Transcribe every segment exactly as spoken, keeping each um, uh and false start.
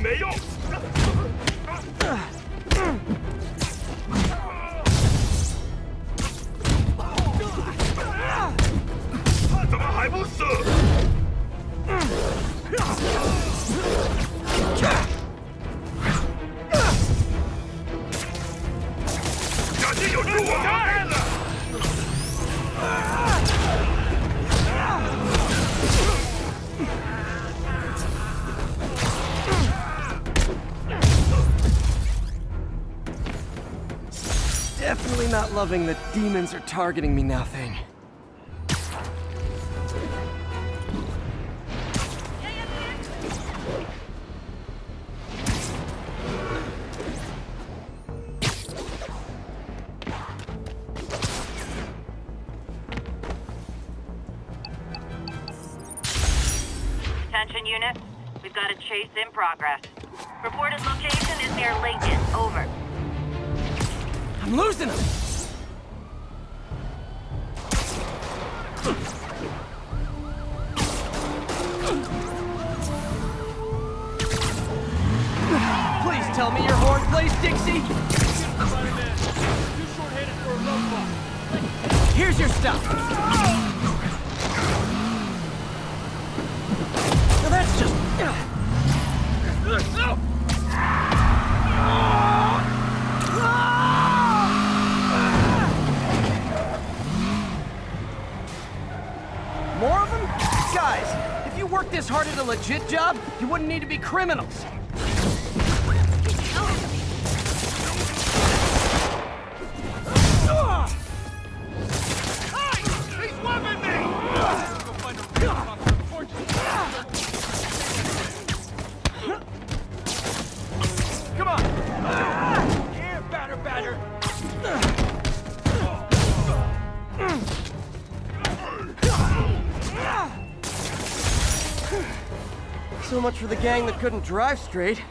没用。他怎么还不死？小心有只我盖了！ Definitely not loving the demons are targeting me now thing. Attention units, we've got a chase in progress. Reported location is near Lincoln. Over. I'm losing them! Please tell me your horn plays Dixie! Spiderman, too short-handed for a roadblock. Here's your stuff! Now that's just... No! More of them? Guys, if you worked this hard at a legit job, you wouldn't need to be criminals. Come on! Yeah, batter, batter! So much for the gang that couldn't drive straight.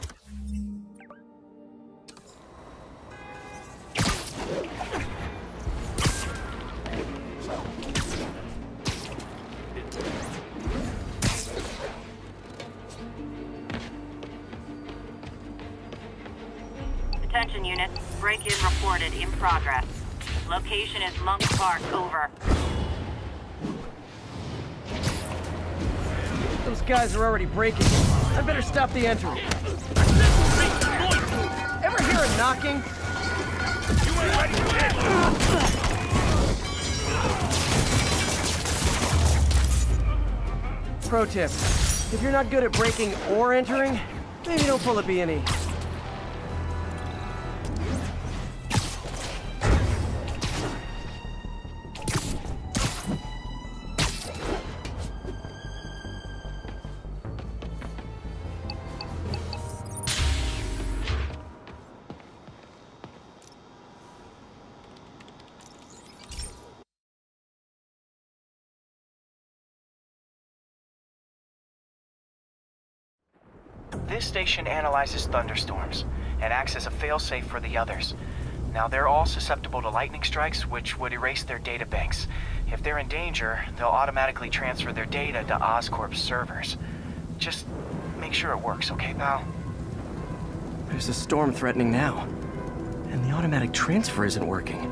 Attention units, break-in reported in progress. Location is Monk Park. Over. Those guys are already breaking. I better stop the entry. Ever hear a knocking? You ain't ready for this! Pro tip. If you're not good at breaking or entering, maybe don't pull a B and E. This station analyzes thunderstorms and acts as a failsafe for the others. Now, they're all susceptible to lightning strikes, which would erase their databanks. If they're in danger, they'll automatically transfer their data to Oscorp's servers. Just make sure it works, okay, pal? There's a storm threatening now, and the automatic transfer isn't working.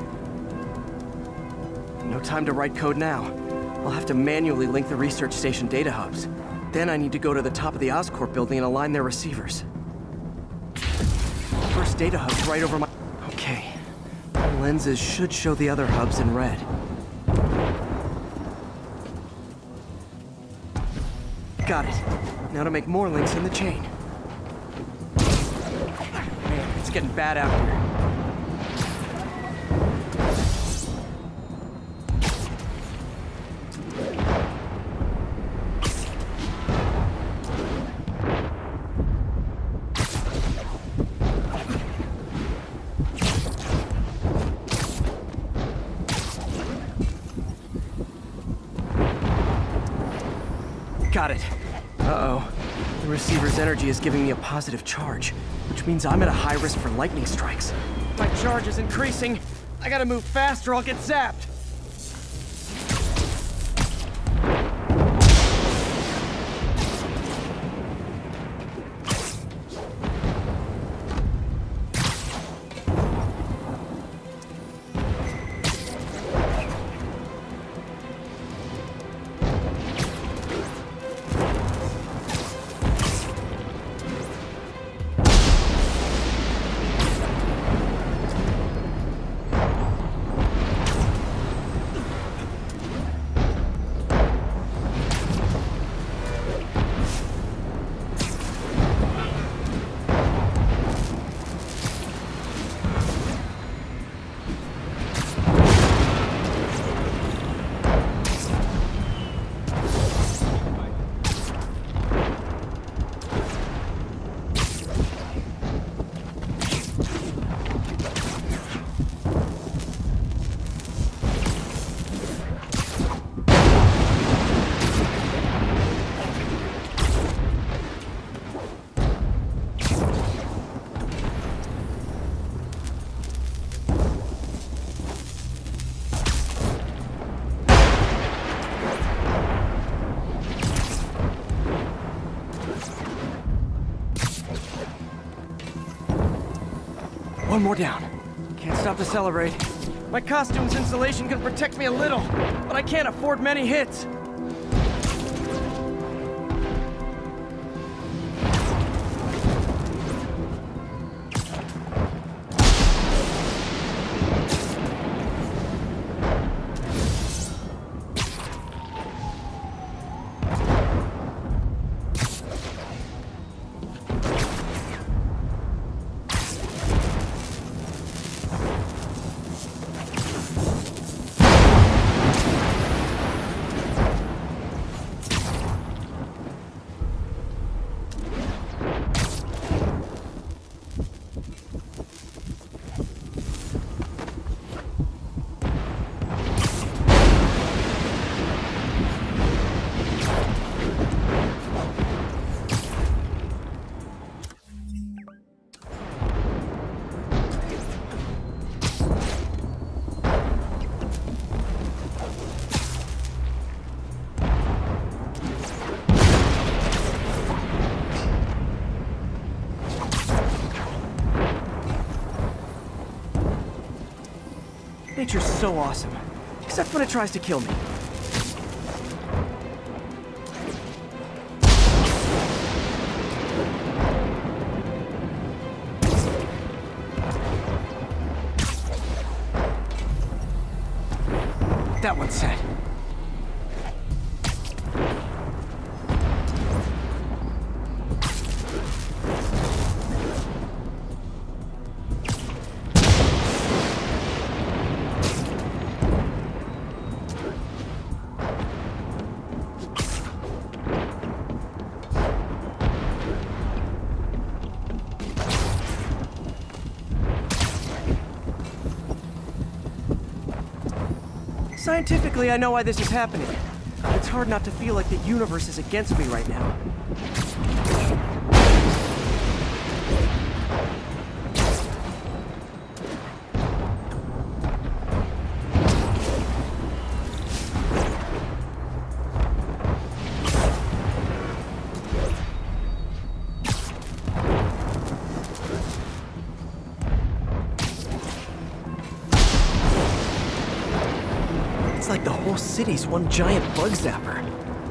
No time to write code now. I'll have to manually link the research station data hubs. Then I need to go to the top of the Oscorp building and align their receivers. First data hub's right over my... Okay. My lenses should show the other hubs in red. Got it. Now to make more links in the chain. Man, it's getting bad out here. Got it. Uh-oh. The receiver's energy is giving me a positive charge, which means I'm at a high risk for lightning strikes. My charge is increasing. I gotta move fast or I'll get zapped. One more down. Can't stop to celebrate. My costume's insulation can protect me a little, but I can't afford many hits. Nature's so awesome, except when it tries to kill me. That one's set. Scientifically, I know why this is happening. It's hard not to feel like the universe is against me right now. It's like the whole city's one giant bug zapper.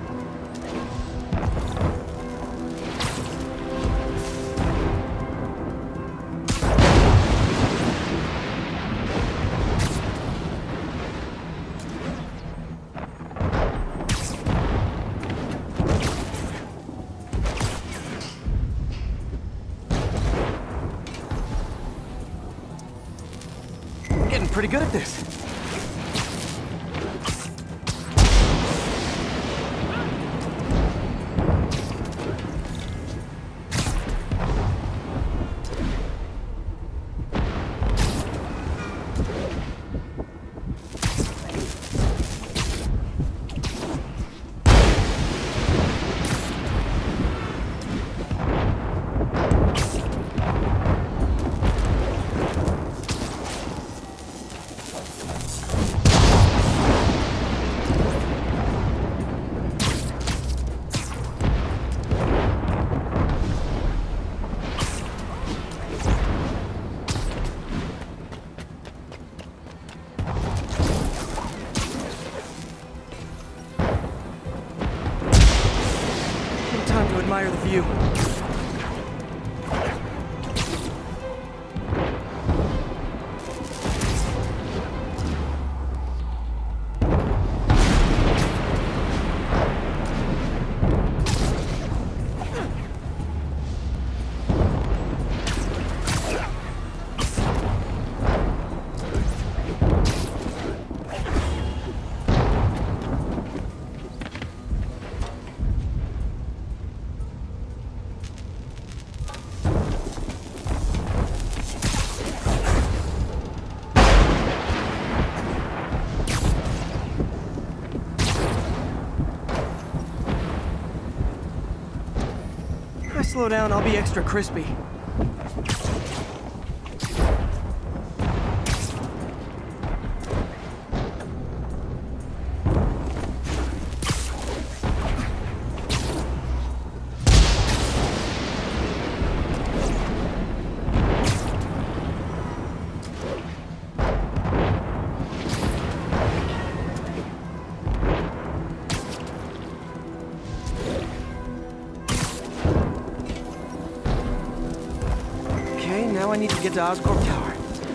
Getting pretty good at this. Admire the view. If I slow down, I'll be extra crispy. Now I need to get to Oscorp Tower.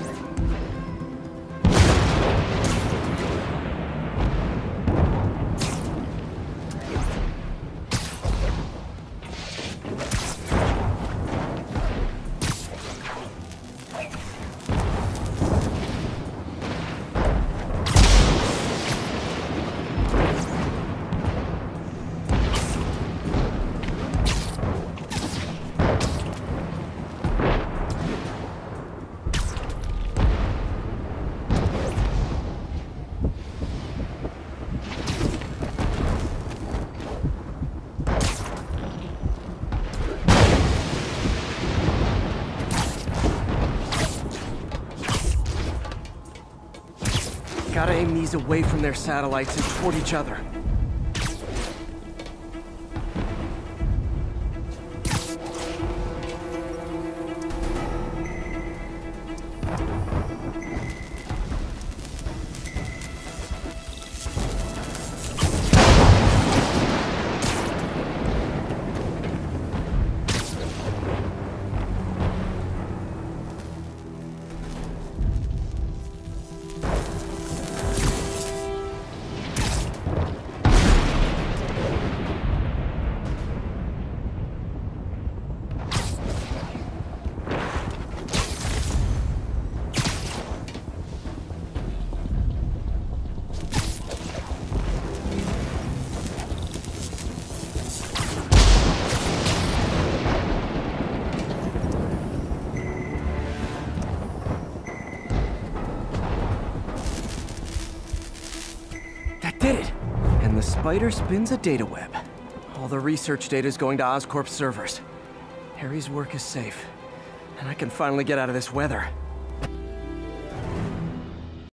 Gotta aim these away from their satellites and toward each other. Did it! And the spider spins a data web. All the research data is going to Oscorp's servers. Harry's work is safe, and I can finally get out of this weather.